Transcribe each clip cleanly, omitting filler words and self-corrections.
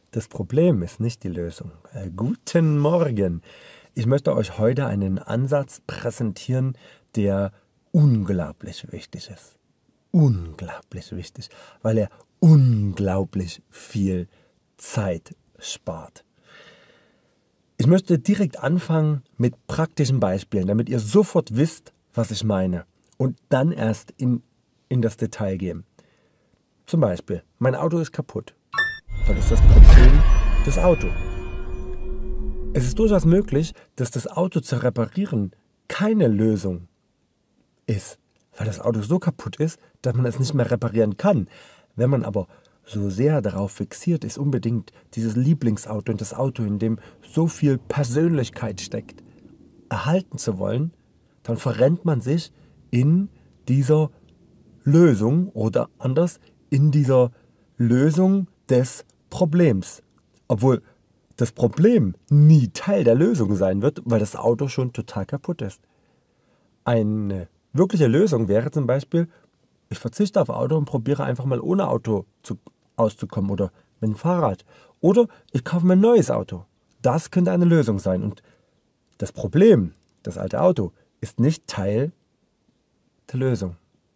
Das Problem ist nicht die Lösung. Guten Morgen. Ich möchte euch heute einen Ansatz präsentieren, der unglaublich wichtig ist. Unglaublich wichtig, weil er unglaublich viel Zeit spart. Ich möchte direkt anfangen mit praktischen Beispielen, damit ihr sofort wisst, was ich meine, und dann erst in das Detail gehen. Zum Beispiel, mein Auto ist kaputt. Dann ist das Problem das Auto. Es ist durchaus möglich, dass das Auto zu reparieren keine Lösung ist, weil das Auto so kaputt ist, dass man es nicht mehr reparieren kann. Wenn man aber so sehr darauf fixiert ist, unbedingt dieses Lieblingsauto und das Auto, in dem so viel Persönlichkeit steckt, erhalten zu wollen, dann verrennt man sich in dieser Lösung oder anders in dieser Lösung des Problems. Obwohl das Problem nie Teil der Lösung sein wird, weil das Auto schon total kaputt ist. Eine wirkliche Lösung wäre zum Beispiel, ich verzichte auf Auto und probiere einfach mal ohne Auto auszukommen oder mit dem Fahrrad. Oder ich kaufe mir ein neues Auto. Das könnte eine Lösung sein. Und das Problem, das alte Auto, ist nicht Teil der Lösung.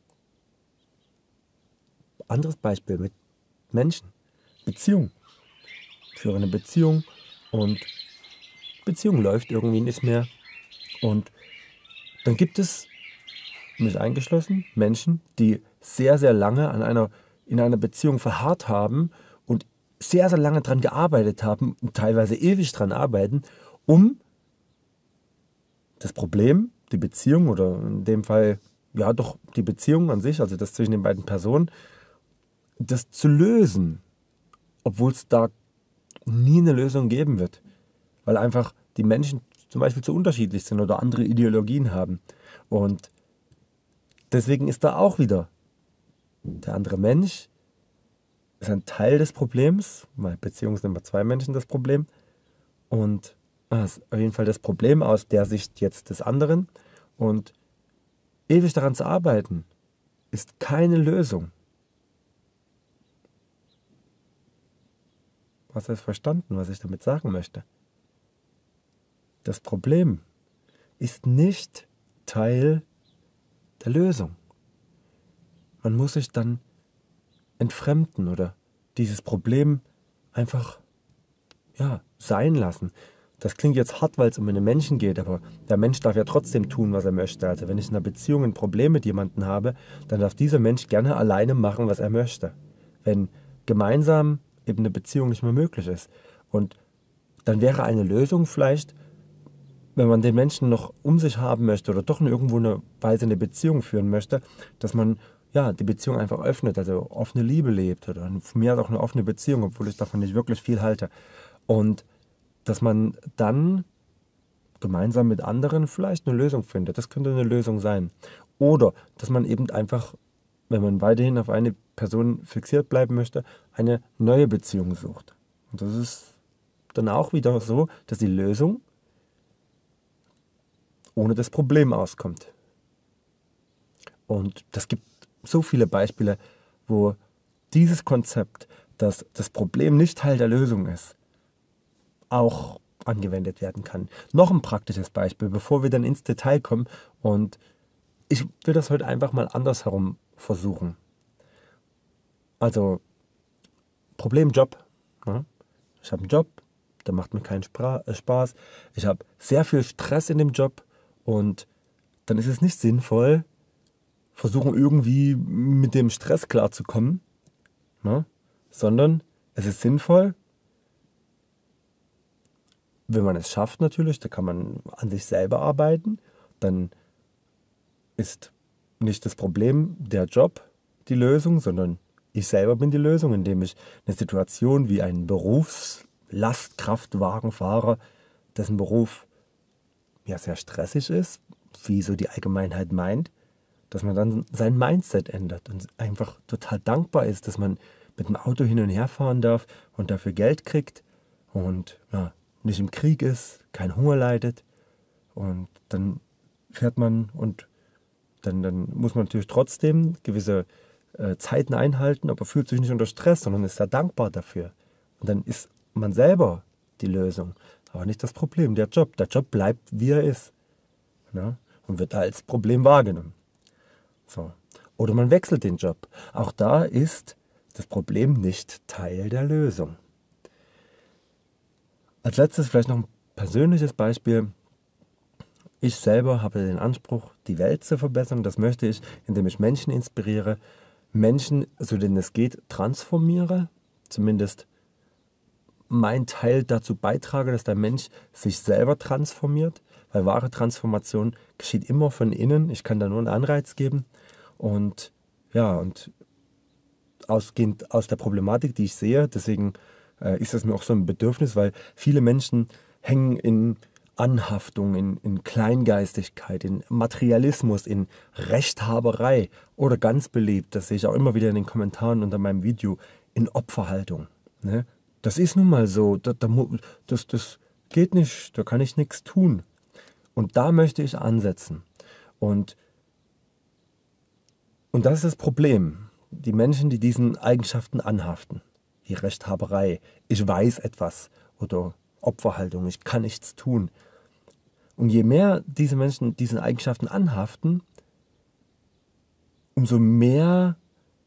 Anderes Beispiel mit Menschen. Beziehung. Ich führe eine Beziehung und Beziehung läuft irgendwie nicht mehr. Und dann gibt es, mich eingeschlossen, Menschen, die sehr, sehr lange in einer Beziehung verharrt haben und sehr, sehr lange daran gearbeitet haben und teilweise ewig daran arbeiten, um das Problem, die Beziehung oder in dem Fall, ja doch die Beziehung an sich, also das zwischen den beiden Personen, das zu lösen, obwohl es da nie eine Lösung geben wird, weil einfach die Menschen zum Beispiel zu unterschiedlich sind oder andere Ideologien haben. Und deswegen ist da auch wieder der andere Mensch ist ein Teil des Problems, weil Beziehung sind immer zwei Menschen das Problem, und ist auf jeden Fall das Problem aus der Sicht jetzt des anderen, und ewig daran zu arbeiten ist keine Lösung. Hast du es verstanden, was ich damit sagen möchte? Das Problem ist nicht Teil der Lösung. Man muss sich dann entfremden oder dieses Problem einfach sein lassen. Das klingt jetzt hart, weil es um einen Menschen geht, aber der Mensch darf ja trotzdem tun, was er möchte. Also wenn ich in einer Beziehung ein Problem mit jemandem habe, dann darf dieser Mensch gerne alleine machen, was er möchte. Wenn gemeinsam eben eine Beziehung nicht mehr möglich ist. Und dann wäre eine Lösung vielleicht, wenn man den Menschen noch um sich haben möchte oder doch in irgendwo eine Weise eine Beziehung führen möchte, dass man die Beziehung einfach öffnet, also offene Liebe lebt oder von mir aus auch eine offene Beziehung, obwohl ich davon nicht wirklich viel halte. Und dass man dann gemeinsam mit anderen vielleicht eine Lösung findet. Das könnte eine Lösung sein. Oder dass man eben einfach, wenn man weiterhin auf eine Person fixiert bleiben möchte, eine neue Beziehung sucht. Und das ist dann auch wieder so, dass die Lösung ohne das Problem auskommt. Und das gibt so viele Beispiele, wo dieses Konzept, dass das Problem nicht Teil der Lösung ist, auch angewendet werden kann. Noch ein praktisches Beispiel, bevor wir dann ins Detail kommen, und ich will das heute einfach mal andersherum versuchen. Also, Problem Job. Ja? Ich habe einen Job, der macht mir keinen Spaß. Ich habe sehr viel Stress in dem Job, und dann ist es nicht sinnvoll, versuchen irgendwie mit dem Stress klarzukommen, sondern es ist sinnvoll, wenn man es schafft natürlich, da kann man an sich selber arbeiten, dann ist nicht das Problem der Job die Lösung, sondern ich selber bin die Lösung, indem ich eine Situation wie einen Berufslastkraftwagenfahrer, dessen Beruf sehr stressig ist, wie so die Allgemeinheit meint, dass man dann sein Mindset ändert und einfach total dankbar ist, dass man mit dem Auto hin und her fahren darf und dafür Geld kriegt und nicht im Krieg ist, keinen Hunger leidet, und dann fährt man und dann muss man natürlich trotzdem gewisse Zeiten einhalten, aber fühlt sich nicht unter Stress, sondern ist sehr dankbar dafür. Und dann ist man selber die Lösung, aber nicht das Problem, der Job. Der Job bleibt, wie er ist, ne? Und wird als Problem wahrgenommen. So. Oder man wechselt den Job. Auch da ist das Problem nicht Teil der Lösung. Als letztes vielleicht noch ein persönliches Beispiel. Ich selber habe den Anspruch, die Welt zu verbessern. Das möchte ich, indem ich Menschen inspiriere, Menschen, so denen es geht, transformiere, zumindest mein Teil dazu beitrage, dass der Mensch sich selber transformiert, weil wahre Transformation geschieht immer von innen. Ich kann da nur einen Anreiz geben und ja, und ausgehend aus der Problematik, die ich sehe, deswegen ist es mir auch so ein Bedürfnis, weil viele Menschen hängen in Anhaftung, in Kleingeistigkeit, in Materialismus, in Rechthaberei oder ganz beliebt, das sehe ich auch immer wieder in den Kommentaren unter meinem Video, in Opferhaltung. Ne? Das ist nun mal so, das geht nicht, da kann ich nichts tun. Und da möchte ich ansetzen. Und das ist das Problem. Die Menschen, die diesen Eigenschaften anhaften, die Rechthaberei, ich weiß etwas oder Opferhaltung, ich kann nichts tun. Und je mehr diese Menschen diesen Eigenschaften anhaften, umso mehr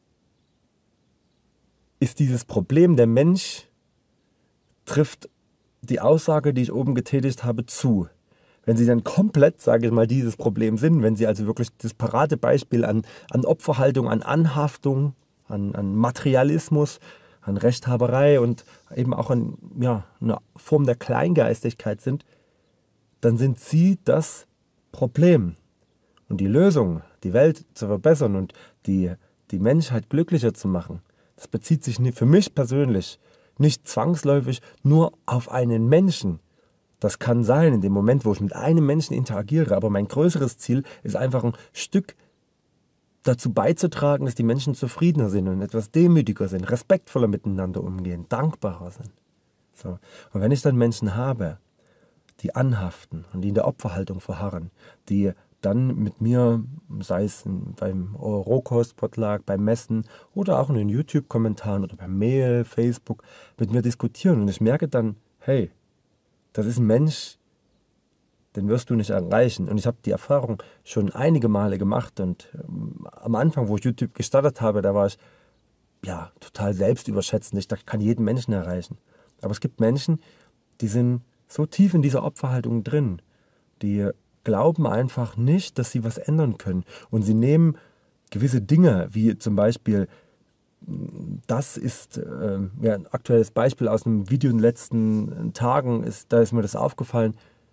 ist dieses Problem, der Mensch trifft die Aussage, die ich oben getätigt habe, zu. Wenn sie dann komplett, sage ich mal, dieses Problem sind, wenn sie also wirklich das Paradebeispiel an Opferhaltung, an Anhaftung, an Materialismus, an Rechthaberei und eben auch an eine Form der Kleingeistigkeit sind, dann sind sie das Problem. Und die Lösung, die Welt zu verbessern und die Menschheit glücklicher zu machen, das bezieht sich für mich persönlich nicht zwangsläufig nur auf einen Menschen. Das kann sein in dem Moment, wo ich mit einem Menschen interagiere, aber mein größeres Ziel ist einfach ein Stück dazu beizutragen, dass die Menschen zufriedener sind und etwas demütiger sind, respektvoller miteinander umgehen, dankbarer sind. So. Und wenn ich dann Menschen habe, die anhaften und die in der Opferhaltung verharren, die dann mit mir, sei es beim Rohkost-Potluck, beim Messen oder auch in den YouTube-Kommentaren oder beim Mail, Facebook, mit mir diskutieren und ich merke dann, hey, das ist ein Mensch, den wirst du nicht erreichen. Und ich habe die Erfahrung schon einige Male gemacht und am Anfang, wo ich YouTube gestartet habe, da war ich total selbstüberschätzend. Ich dachte, ich kann jeden Menschen erreichen. Aber es gibt Menschen, die sind so tief in dieser Opferhaltung drin, die glauben einfach nicht, dass sie was ändern können. Und sie nehmen gewisse Dinge, wie zum Beispiel, das ist ein aktuelles Beispiel aus einem Video in den letzten Tagen, da ist mir das aufgefallen,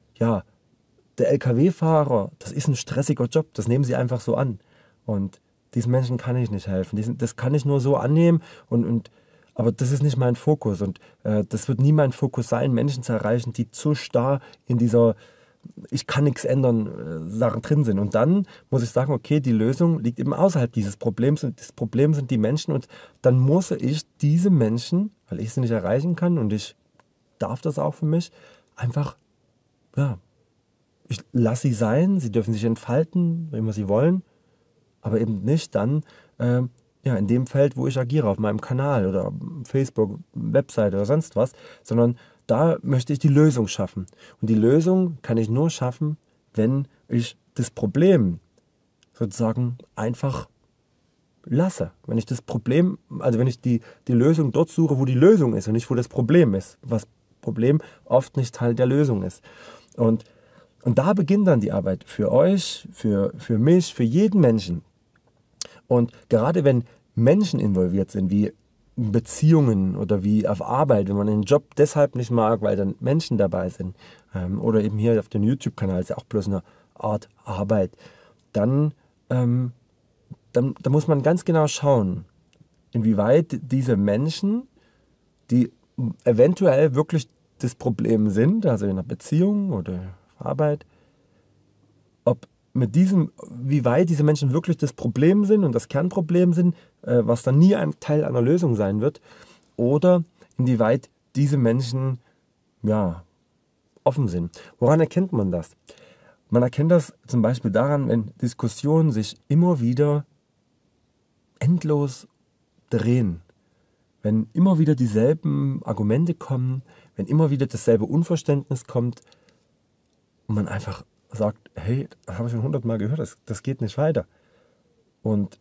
der LKW-Fahrer, das ist ein stressiger Job, das nehmen sie einfach so an. Und diesen Menschen kann ich nicht helfen, das kann ich nur so annehmen, aber das ist nicht mein Fokus und das wird nie mein Fokus sein, Menschen zu erreichen, die zu starr in dieser ich kann nichts ändern, Sachen drin sind. Und dann muss ich sagen, okay, die Lösung liegt eben außerhalb dieses Problems und das Problem sind die Menschen und dann muss ich diese Menschen, weil ich sie nicht erreichen kann und ich darf das auch für mich, einfach, ich lasse sie sein, sie dürfen sich entfalten, wenn immer sie wollen, aber eben nicht dann, in dem Feld, wo ich agiere, auf meinem Kanal oder Facebook, Webseite oder sonst was, sondern da möchte ich die Lösung schaffen. Und die Lösung kann ich nur schaffen, wenn ich das Problem sozusagen einfach lasse. Wenn ich das Problem, also wenn ich die Lösung dort suche, wo die Lösung ist und nicht wo das Problem ist. Was Problem oft nicht Teil der Lösung ist. Und da beginnt dann die Arbeit für euch, für mich, für jeden Menschen. Und gerade wenn Menschen involviert sind, wie Beziehungen oder wie auf Arbeit, wenn man einen Job deshalb nicht mag, weil dann Menschen dabei sind, oder eben hier auf dem YouTube-Kanal ist ja auch bloß eine Art Arbeit, dann muss man ganz genau schauen, inwieweit diese Menschen, die eventuell wirklich das Problem sind, also in einer Beziehung oder Arbeit, wie weit diese Menschen wirklich das Problem sind und das Kernproblem sind, was dann nie ein Teil einer Lösung sein wird, oder inwieweit diese Menschen offen sind. Woran erkennt man das? Man erkennt das zum Beispiel daran, wenn Diskussionen sich immer wieder endlos drehen. wenn immer wieder dieselben Argumente kommen, wenn immer wieder dasselbe Unverständnis kommt und man einfach sagt, hey, das habe ich schon 100-mal gehört, das geht nicht weiter. Und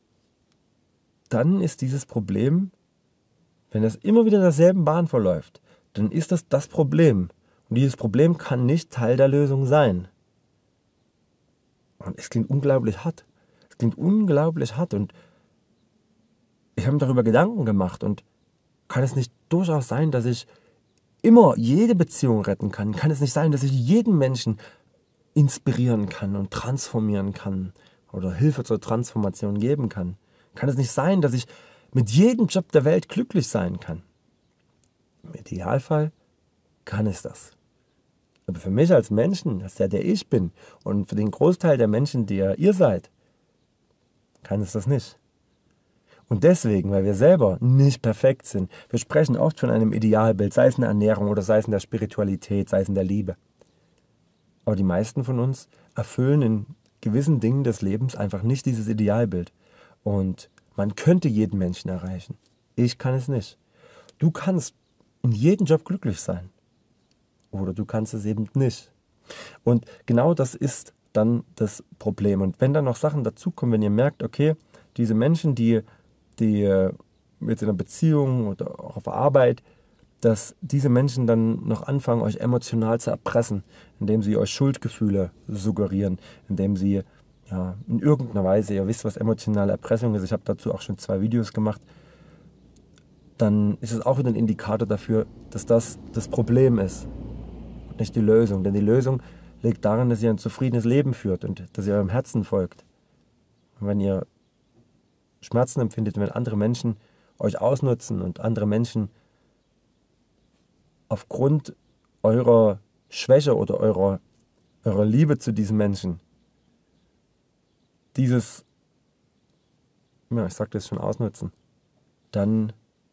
dann ist dieses Problem, wenn das immer wieder in derselben Bahn verläuft, dann ist das Problem. Und dieses Problem kann nicht Teil der Lösung sein. Und es klingt unglaublich hart. Es klingt unglaublich hart. Und ich habe mir darüber Gedanken gemacht. Und kann es nicht durchaus sein, dass ich immer jede Beziehung retten kann? Kann es nicht sein, dass ich jeden Menschen inspirieren kann und transformieren kann oder Hilfe zur Transformation geben kann? Kann es nicht sein, dass ich mit jedem Job der Welt glücklich sein kann? Im Idealfall kann es das. Aber für mich als Menschen, das ist ja der ich bin, und für den Großteil der Menschen, die ja ihr seid, kann es das nicht. Und deswegen, weil wir selber nicht perfekt sind, wir sprechen oft von einem Idealbild, sei es in der Ernährung oder sei es in der Spiritualität, sei es in der Liebe. Aber die meisten von uns erfüllen in gewissen Dingen des Lebens einfach nicht dieses Idealbild. Und man könnte jeden Menschen erreichen. Ich kann es nicht. Du kannst in jedem Job glücklich sein. Oder du kannst es eben nicht. Und genau das ist dann das Problem. Und wenn dann noch Sachen dazukommen, wenn ihr merkt, okay, diese Menschen, die jetzt in einer Beziehung oder auch auf Arbeit, dass diese Menschen dann noch anfangen, euch emotional zu erpressen, indem sie euch Schuldgefühle suggerieren, indem sie ja, in irgendeiner Weise, ihr wisst, was emotionale Erpressung ist, ich habe dazu auch schon 2 Videos gemacht, dann ist es auch wieder ein Indikator dafür, dass das das Problem ist und nicht die Lösung. Denn die Lösung liegt darin, dass ihr ein zufriedenes Leben führt und dass ihr eurem Herzen folgt. Und wenn ihr Schmerzen empfindet, wenn andere Menschen euch ausnutzen und andere Menschen aufgrund eurer Schwäche oder eurer Liebe zu diesen Menschen dieses, ja, ich sag das schon, ausnutzen, dann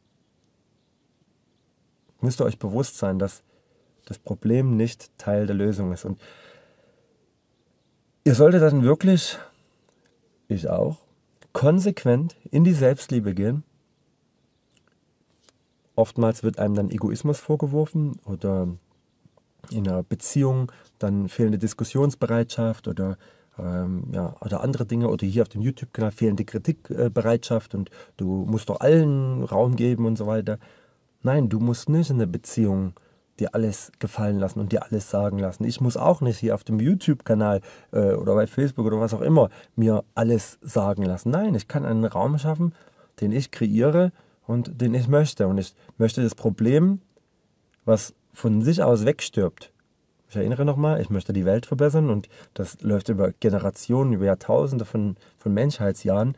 müsst ihr euch bewusst sein, dass das Problem nicht Teil der Lösung ist. Und ihr solltet dann wirklich, ich auch, konsequent in die Selbstliebe gehen. Oftmals wird einem dann Egoismus vorgeworfen oder in einer Beziehung dann fehlende Diskussionsbereitschaft oder andere Dinge, oder hier auf dem YouTube-Kanal fehlende Kritikbereitschaft und du musst doch allen Raum geben und so weiter. Nein, du musst nicht in der Beziehung dir alles gefallen lassen und dir alles sagen lassen. Ich muss auch nicht hier auf dem YouTube-Kanal oder bei Facebook oder was auch immer mir alles sagen lassen. Nein, ich kann einen Raum schaffen, den ich kreiere und den ich möchte. Und ich möchte das Problem, was von sich aus wegstirbt. Ich erinnere nochmal, ich möchte die Welt verbessern und das läuft über Generationen, über Jahrtausende von Menschheitsjahren.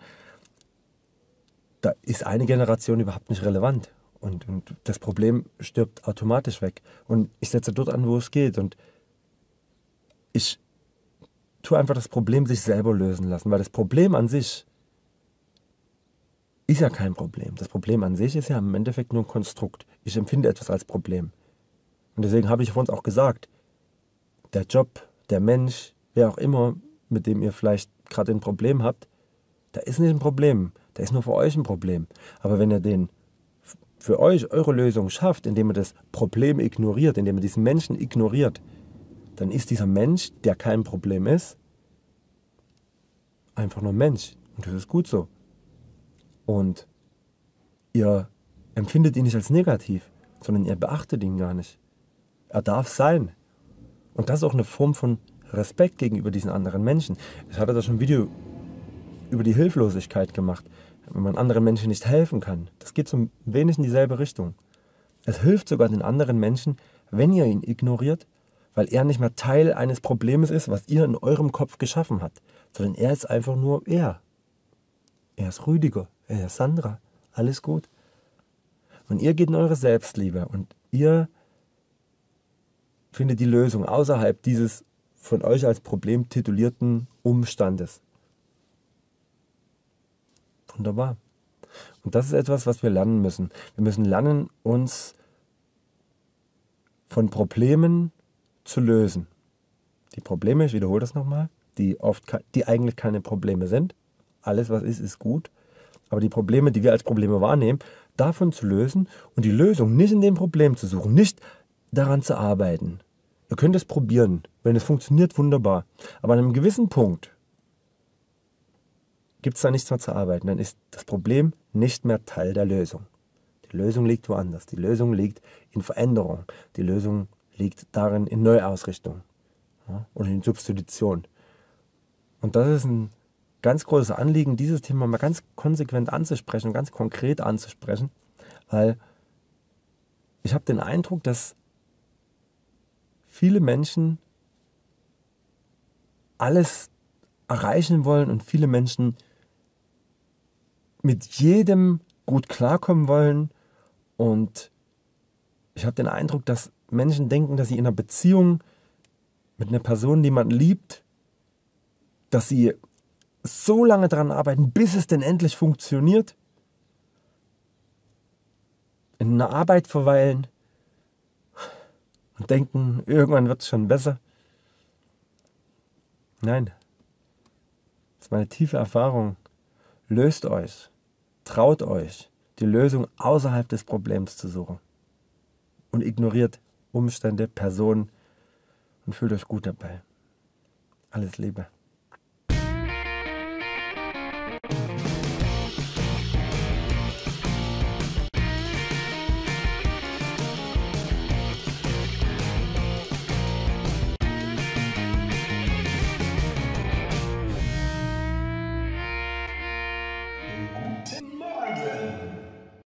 Da ist eine Generation überhaupt nicht relevant. Und das Problem stirbt automatisch weg. Und ich setze dort an, wo es geht. Und ich tue einfach das Problem sich selber lösen lassen. Weil das Problem an sich ist ja kein Problem. Das Problem an sich ist ja im Endeffekt nur ein Konstrukt. Ich empfinde etwas als Problem. Und deswegen habe ich vor uns auch gesagt, der Job, der Mensch, wer auch immer, mit dem ihr vielleicht gerade ein Problem habt, der ist nicht ein Problem. Der ist nur für euch ein Problem. Aber wenn ihr den für euch eure Lösung schafft, indem ihr das Problem ignoriert, indem ihr diesen Menschen ignoriert, dann ist dieser Mensch, der kein Problem ist, einfach nur ein Mensch. Und das ist gut so. Und ihr empfindet ihn nicht als negativ, sondern ihr beachtet ihn gar nicht. Er darf sein. Und das ist auch eine Form von Respekt gegenüber diesen anderen Menschen. Ich hatte da schon ein Video über die Hilflosigkeit gemacht, wenn man anderen Menschen nicht helfen kann. Das geht so ein wenig in dieselbe Richtung. Es hilft sogar den anderen Menschen, wenn ihr ihn ignoriert, weil er nicht mehr Teil eines Problems ist, was ihr in eurem Kopf geschaffen habt, sondern er ist einfach nur er. Er ist Rüdiger, er ist Sandra, alles gut. Und ihr geht in eure Selbstliebe und ihr findet die Lösung außerhalb dieses von euch als Problem titulierten Umstandes. Wunderbar. Und das ist etwas, was wir lernen müssen. Wir müssen lernen, uns von Problemen zu lösen. Die Probleme, ich wiederhole das nochmal, die eigentlich keine Probleme sind. Alles, was ist, ist gut. Aber die Probleme, die wir als Probleme wahrnehmen, davon zu lösen und die Lösung nicht in dem Problem zu suchen, nicht daran zu arbeiten. Ihr könnt es probieren, wenn es funktioniert, wunderbar. Aber an einem gewissen Punkt gibt es da nichts mehr zu arbeiten, dann ist das Problem nicht mehr Teil der Lösung. Die Lösung liegt woanders. Die Lösung liegt in Veränderung. Die Lösung liegt darin in Neuausrichtung, ja, und in Substitution. Und das ist ein ganz großes Anliegen, dieses Thema mal ganz konsequent anzusprechen, ganz konkret anzusprechen, weil ich habe den Eindruck, dass viele Menschen alles erreichen wollen und viele Menschen mit jedem gut klarkommen wollen. Und ich habe den Eindruck, dass Menschen denken, dass sie in einer Beziehung mit einer Person, die man liebt, dass sie so lange daran arbeiten, bis es denn endlich funktioniert, in einer Arbeit verweilen und denken, irgendwann wird es schon besser. Nein, das ist meine tiefe Erfahrung. Löst euch, traut euch, die Lösung außerhalb des Problems zu suchen und ignoriert Umstände, Personen und fühlt euch gut dabei. Alles Liebe.